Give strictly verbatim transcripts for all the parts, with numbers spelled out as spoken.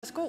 Værsgo.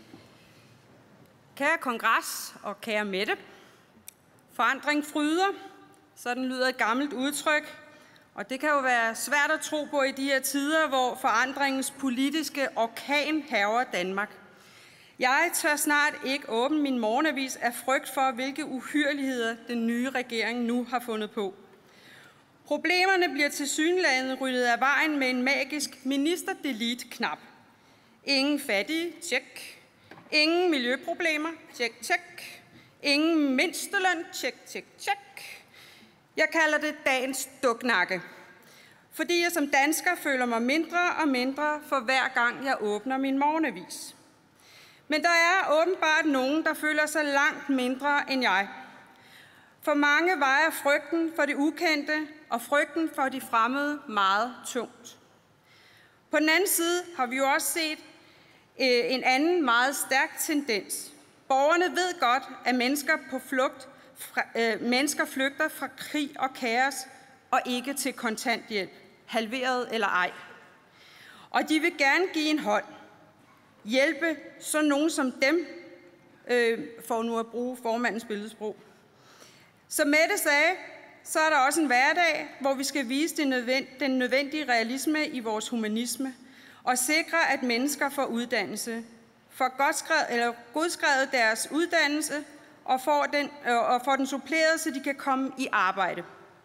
Kære kongres og kære Mette. Forandring fryder. Sådan lyder et gammelt udtryk. Og det kan jo være svært at tro på i de her tider, hvor forandringens politiske orkan hærger Danmark. Jeg tør snart ikke åbne min morgenavis af frygt for, hvilke uhyrligheder den nye regering nu har fundet på. Problemerne bliver tilsyneladende ryddet af vejen med en magisk minister-delete-knap. Ingen fattige, tjek. Ingen miljøproblemer, tjek, tjek. Ingen mindsteløn, tjek, tjek, tjek. Jeg kalder det dagens duknakke, fordi jeg som dansker føler mig mindre og mindre for hver gang jeg åbner min morgenavis. Men der er åbenbart nogen, der føler sig langt mindre end jeg. For mange vejer frygten for det ukendte og frygten for de fremmede meget tungt. På den anden side har vi jo også set en anden meget stærk tendens. Borgerne ved godt, at mennesker på flugt, fra, øh, mennesker flygter fra krig og kaos og ikke til kontanthjælp, halveret eller ej. Og de vil gerne give en hånd. Hjælpe så nogen som dem, øh, for nu at bruge formandens billedsprog. Som Mette sagde, så er der også en hverdag, hvor vi skal vise den nødvendige, den nødvendige realisme i vores humanisme og sikre, at mennesker får uddannelse, får godskrevet, eller godskrevet deres uddannelse og får, den, og får den suppleret, så de kan komme i arbejde.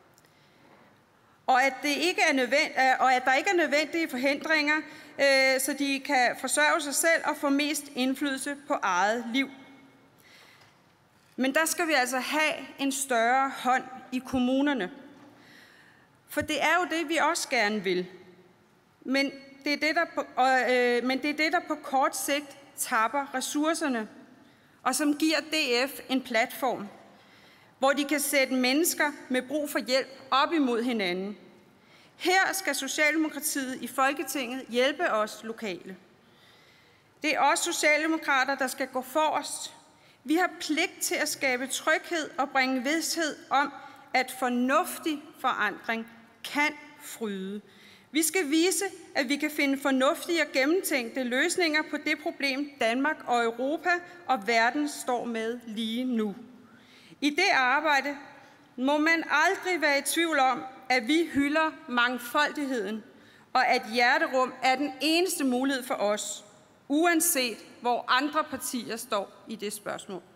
Og at, det ikke er nødvendigt, og at der ikke er nødvendige forhindringer, øh, så de kan forsørge sig selv og få mest indflydelse på eget liv. Men der skal vi altså have en større hånd i kommunerne. For det er jo det, vi også gerne vil. Men det er det, der på, og, øh, men det er det, der på kort sigt tapper ressourcerne, og som giver D F en platform, hvor de kan sætte mennesker med brug for hjælp op imod hinanden. Her skal Socialdemokratiet i Folketinget hjælpe os lokale. Det er os socialdemokrater, der skal gå forrest. Vi har pligt til at skabe tryghed og bringe vished om, at fornuftig forandring kan fryde. Vi skal vise, at vi kan finde fornuftige og gennemtænkte løsninger på det problem, Danmark og Europa og verden står med lige nu. I det arbejde må man aldrig være i tvivl om, at vi hylder mangfoldigheden, og at hjerterum er den eneste mulighed for os, uanset hvor andre partier står i det spørgsmål.